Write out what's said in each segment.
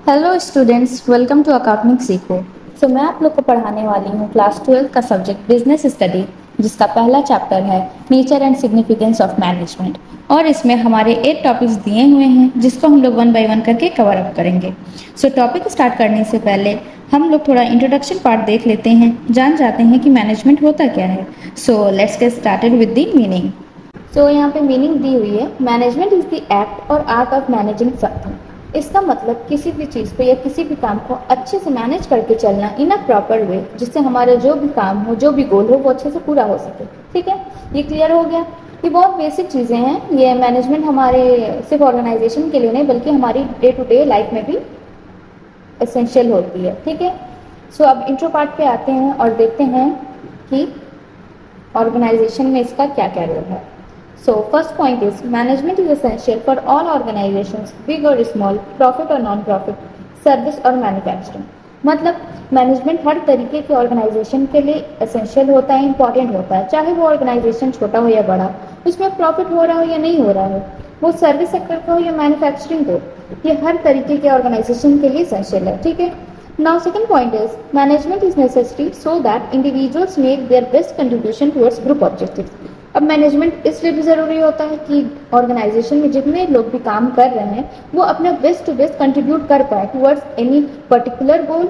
Hello students, welcome to अकादमिक सीखो। मैं आप लोग को पढ़ाने वाली हूँ क्लास 12 का सब्जेक्ट बिजनेस स्टडी, जिसका पहला चैप्टर है nature and significance of management. और इसमें हमारे 8 टॉपिक्स दिए हुए हैं जिसको हम लोग वन बाय वन करके कवर अप करेंगे। टॉपिक स्टार्ट करने से पहले हम लोग थोड़ा इंट्रोडक्शन पार्ट देख लेते हैं, जान जाते हैं कि मैनेजमेंट होता क्या है। Let's get started with the meaning. यहाँ पे मीनिंग दी हुई है, मैनेजमेंट इज द एक्ट और आर्ट ऑफ मैनेजिंग समथिंग। इसका मतलब किसी भी चीज़ को या किसी भी काम को अच्छे से मैनेज करके चलना इन अ प्रॉपर वे, जिससे हमारा जो भी काम हो, जो भी गोल हो, वो अच्छे से पूरा हो सके। ठीक है, ये क्लियर हो गया। ये बहुत बेसिक चीज़ें हैं। ये मैनेजमेंट हमारे सिर्फ ऑर्गेनाइजेशन के लिए नहीं बल्कि हमारी डे टू डे लाइफ में भी एसेंशियल होती है। ठीक है, अब इंट्रो पार्ट पे आते हैं और देखते हैं कि ऑर्गेनाइजेशन में इसका क्या क्या रोल है। First point is management is essential for all organizations, big or small, profit or non-profit, service और manufacturing। मतलब मैनेजमेंट हर तरीके के ऑर्गेनाइजेशन के लिए एसेंशियल होता है, इंपॉर्टेंट होता है, चाहे वो ऑर्गेनाइजेशन छोटा हो या बड़ा, उसमें प्रॉफिट हो रहा हो या नहीं हो रहा हो, वो सर्विस सेक्टर का हो या मैन्युफैक्चरिंग हो, ये हर तरीके के ऑर्गेनाइजेशन के लिए एसेंशियल है। ठीक है, now second point is management is necessary so that individuals make their best contribution towards group objectives. अब मैनेजमेंट इसलिए भी ज़रूरी होता है कि ऑर्गेनाइजेशन में जितने लोग भी काम कर रहे हैं वो अपना बेस्ट टू बेस्ट कंट्रीब्यूट कर पाए टुवर्ड्स एनी पर्टिकुलर गोल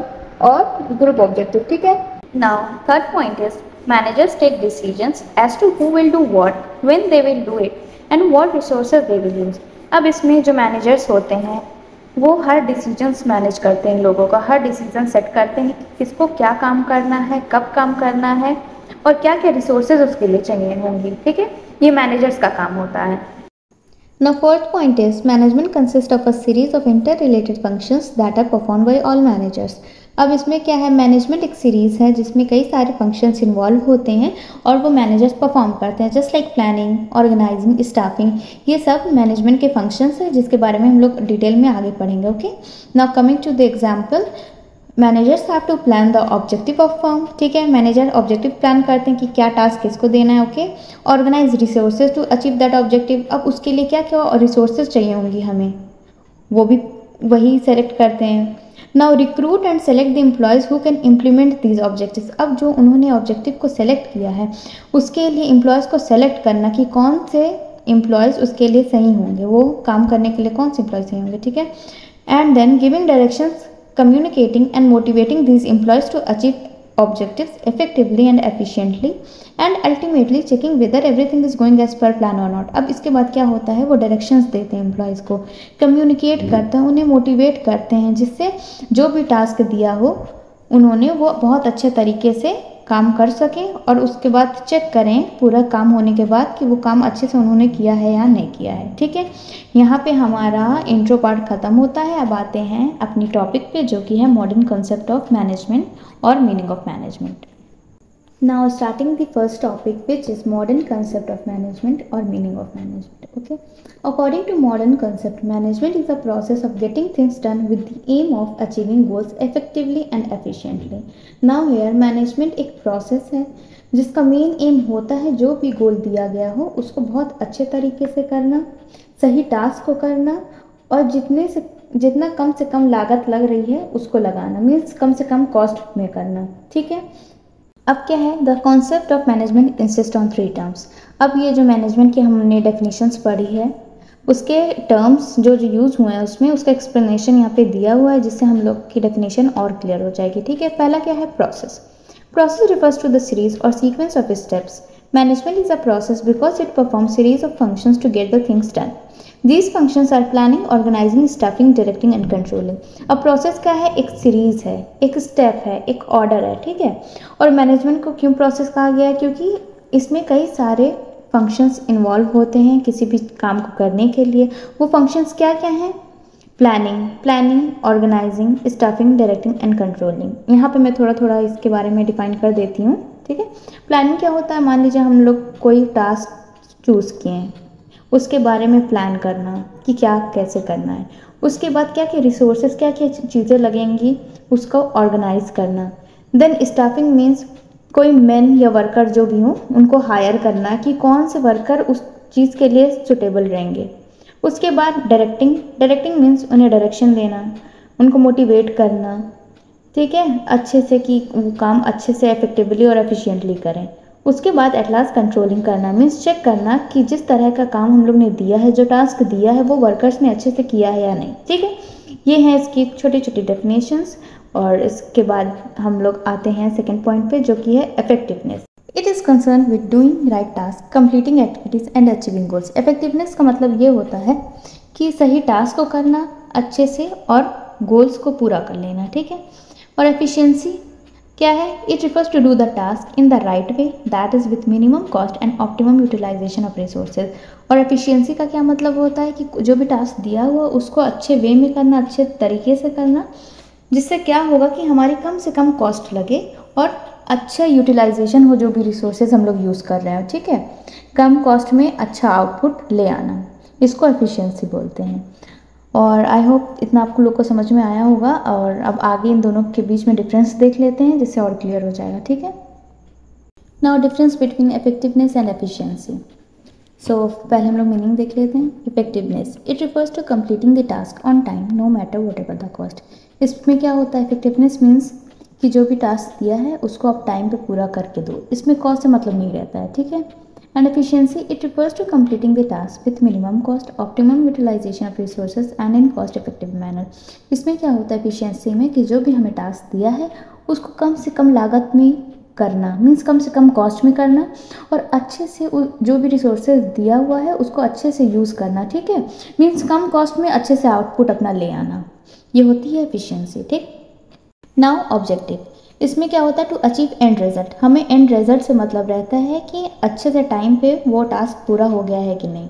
और ग्रुप ऑब्जेक्टिव। ठीक है, now third point is managers take decisions as to who will do what, when they will do it and what resources they will use. अब इसमें जो managers होते हैं वो हर decisions manage करते हैं, लोगों का हर डिसीजन सेट करते हैं कि किसको क्या काम करना है, कब काम करना है और क्या क्या रिसोर्सेज उसके लिए चाहिए होंगी। ठीक है, ये मैनेजर्स का काम होता है। Now fourth point is management consists of a series of interrelated functions that are performed by all managers। अब इसमें क्या है, मैनेजमेंट एक सीरीज है जिसमें कई सारे फंक्शंस इन्वॉल्व होते हैं और वो मैनेजर्स परफॉर्म करते हैं, just like planning, organizing, staffing. ये सब मैनेजमेंट के फंक्शंस हैं जिसके बारे में हम लोग डिटेल में आगे पढ़ेंगे। Okay, now coming to the example, managers have to plan the objective of firm. ठीक है, मैनेजर ऑब्जेक्टिव प्लान करते हैं कि क्या टास्क किसको देना है। Okay, organize resources to achieve that objective. अब उसके लिए क्या क्या रिसोर्सेज चाहिए होंगी हमें, वो भी वही सेलेक्ट करते हैं। Now recruit and select the employees who can implement these objectives. अब जो उन्होंने ऑब्जेक्टिव को सेलेक्ट किया है उसके लिए एम्प्लॉयज़ को सेलेक्ट करना कि कौन से एम्प्लॉयज़ उसके लिए सही होंगे, वो काम करने के लिए कौन से एम्प्लॉयज़ सही होंगे। ठीक है, and then giving directions, communicating and motivating these employees to achieve objectives effectively and efficiently, and ultimately checking whether everything is going as per plan or not। अब इसके बाद क्या होता है, वो डायरेक्शंस देते हैं एम्प्लॉयज़ को, कम्युनिकेट करते हैं, उन्हें मोटिवेट करते हैं जिससे जो भी टास्क दिया हो उन्होंने वो बहुत अच्छे तरीके से काम कर सकें और उसके बाद चेक करें पूरा काम होने के बाद कि वो काम अच्छे से उन्होंने किया है या नहीं किया है। ठीक है, यहाँ पे हमारा इंट्रो पार्ट ख़त्म होता है। अब आते हैं अपनी टॉपिक पे जो कि है मॉडर्न कॉन्सेप्ट ऑफ मैनेजमेंट और meaning of management. Now starting the first topic, which is modern concept of management or meaning of management. Okay, according to modern concept, management is a process of getting things done with the aim of achieving goals effectively and efficiently। Now here management एक process है जिसका main M होता है जो भी गोल दिया गया हो उसको बहुत अच्छे तरीके से करना, सही टास्क को करना और जितना कम से कम लागत लग रही है उसको लगाना, मीन्स कम से कम कॉस्ट में करना। ठीक है, अब क्या है, the concept of management insist on 3 terms. अब ये जो मैनेजमेंट की हमने डेफिनेशंस पढ़ी है उसके टर्म्स जो यूज़ हुए हैं उसमें उसका एक्सप्लेनेशन यहाँ पे दिया हुआ है जिससे हम लोग की डेफिनेशन और क्लियर हो जाएगी। ठीक है, पहला क्या है, process. Process refers to the series और sequence of steps. Management is a process because it perform series of functions to get the things done. These functions are planning, organizing, staffing, directing and controlling। अब process क्या है, एक series है, एक step है, एक order है। ठीक है, और मैनेजमेंट को क्यों प्रोसेस कहा गया है, क्योंकि इसमें कई सारे फंक्शंस इन्वॉल्व होते हैं किसी भी काम को करने के लिए। वो फंक्शंस क्या क्या हैं, planning, organizing, staffing, directing and controlling. यहाँ पे मैं थोड़ा थोड़ा इसके बारे में डिफाइन कर देती हूँ। ठीक है, प्लानिंग क्या होता है, मान लीजिए हम लोग कोई टास्क चूज़ किए हैं, उसके बारे में प्लान करना कि क्या कैसे करना है, उसके बाद क्या क्या रिसोर्सेज, क्या क्या चीज़ें लगेंगी उसको ऑर्गेनाइज करना। देन स्टाफिंग मीन्स कोई मैन या वर्कर जो भी हो उनको हायर करना कि कौन से वर्कर उस चीज़ के लिए सुटेबल रहेंगे। उसके बाद डायरेक्टिंग मीन्स उन्हें डायरेक्शन देना। उनको मोटिवेट करना, ठीक है, अच्छे से कि वो काम अच्छे से इफेक्टिवली और एफिशिएंटली करें। उसके बाद एट लास्ट कंट्रोलिंग करना, मीन्स चेक करना कि जिस तरह का काम हम लोग ने दिया है, जो टास्क दिया है, वो वर्कर्स ने अच्छे से किया है या नहीं, ठीक है। ये हैं इसकी छोटी छोटी डेफिनेशंस। और इसके बाद हम लोग आते हैं सेकेंड पॉइंट पे, जो कि है effectiveness. It is concern with doing right task, completing activities and achieving goals. Effectiveness का मतलब ये होता है कि सही टास्क को करना अच्छे से और गोल्स को पूरा कर लेना, ठीक है। और एफिशिएंसी क्या है? It refers to do the task in the right way, that is with minimum cost and optimum utilization of resources. और एफिशिएंसी का क्या मतलब होता है कि जो भी टास्क दिया हुआ उसको अच्छे वे में करना, अच्छे तरीके से करना, जिससे क्या होगा कि हमारी कम से कम कॉस्ट लगे और अच्छा यूटिलाइजेशन हो जो भी रिसोर्सेज हम लोग यूज़ कर रहे हैं, ठीक है। कम कॉस्ट में अच्छा आउटपुट ले आना, इसको एफिशिएंसी बोलते हैं। और आई होप इतना आपको लोग को समझ में आया होगा। और अब आगे इन दोनों के बीच में डिफरेंस देख लेते हैं, जिससे और क्लियर हो जाएगा, ठीक है। Now difference between effectiveness and efficiency. So पहले हम लोग मीनिंग देख लेते हैं। Effectiveness, it refers to completing the task on time no matter whatever the cost. इसमें क्या होता है? इफेक्टिवनेस मीन्स कि जो भी टास्क दिया है उसको आप टाइम पे पूरा करके दो, इसमें कॉस्ट से मतलब नहीं रहता है, ठीक है। And efficiency, it refers to completing the task with minimum cost, optimum utilization of resources and in cost effective manner. इसमें क्या होता है एफिशिएंसी में कि जो भी हमें टास्क दिया है उसको कम से कम लागत में करना, मीन्स कम से कम कॉस्ट में करना, और अच्छे से जो भी रिसोर्सेज दिया हुआ है उसको अच्छे से यूज़ करना, ठीक है। मीन्स कम कॉस्ट में अच्छे से आउटपुट अपना ले आना, ये होती है एफिशिएंसी, ठीक। नाउ ऑब्जेक्टिव, इसमें क्या होता है? To achieve end result. हमें एंड रिजल्ट से मतलब रहता है कि अच्छे से टाइम पे वो टास्क पूरा हो गया है कि नहीं।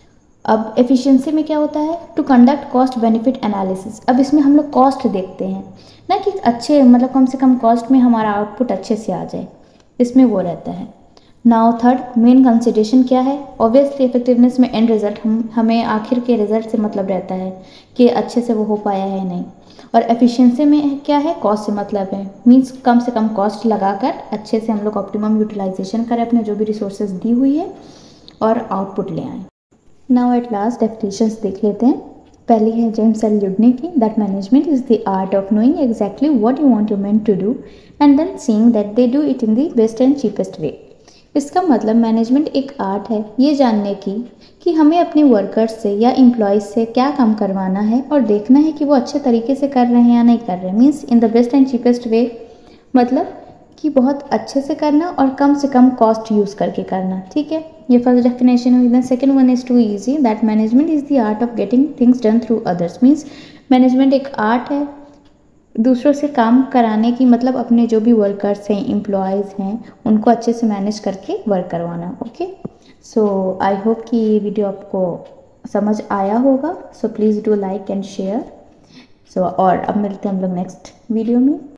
अब एफिशिएंसी में क्या होता है? To conduct cost benefit analysis. अब इसमें हम लोग कॉस्ट देखते हैं ना, कि अच्छे मतलब कम से कम कॉस्ट में हमारा आउटपुट अच्छे से आ जाए, इसमें वो रहता है। नाउ थर्ड मेन कंसिडरेशन क्या है? ऑब्वियसली इफेक्टिवनेस में एंड रिजल्ट, हमें आखिर के रिजल्ट से मतलब रहता है कि अच्छे से वो हो पाया है नहीं। और एफिशिएंसी में क्या है? कॉस्ट से मतलब है, मीन्स कम से कम कॉस्ट लगाकर अच्छे से हम लोग ऑप्टिमम यूटिलाइजेशन करें अपने जो भी रिसोर्सेज दी हुई है और आउटपुट ले आएँ। नाउ एट लास्ट डेफिनेशंस देख लेते हैं। पहली है जेम्स एल ल्यूडनी की, that management is the art of knowing exactly what you want your men to do and then seeing that they do it in the best and cheapest way. इसका मतलब management एक art है ये जानने की कि हमें अपने वर्कर्स से या एम्प्लॉयज़ से क्या काम करवाना है और देखना है कि वो अच्छे तरीके से कर रहे हैं या नहीं कर रहे हैं, means in the best and cheapest way, मतलब कि बहुत अच्छे से करना और कम से कम कॉस्ट यूज़ करके करना, ठीक है। ये फर्स्ट डेफिनेशन हुई। Then second one is too easy, that management is the art of getting things done through others. Means management एक आर्ट है दूसरों से काम कराने की, मतलब अपने जो भी वर्कर्स हैं, एम्प्लॉयज़ हैं, उनको अच्छे से मैनेज करके वर्क करवाना, ओके। सो आई होप कि ये वीडियो आपको समझ आया होगा। So please do like and share. So और अब मिलते हैं हम लोग नेक्स्ट वीडियो में।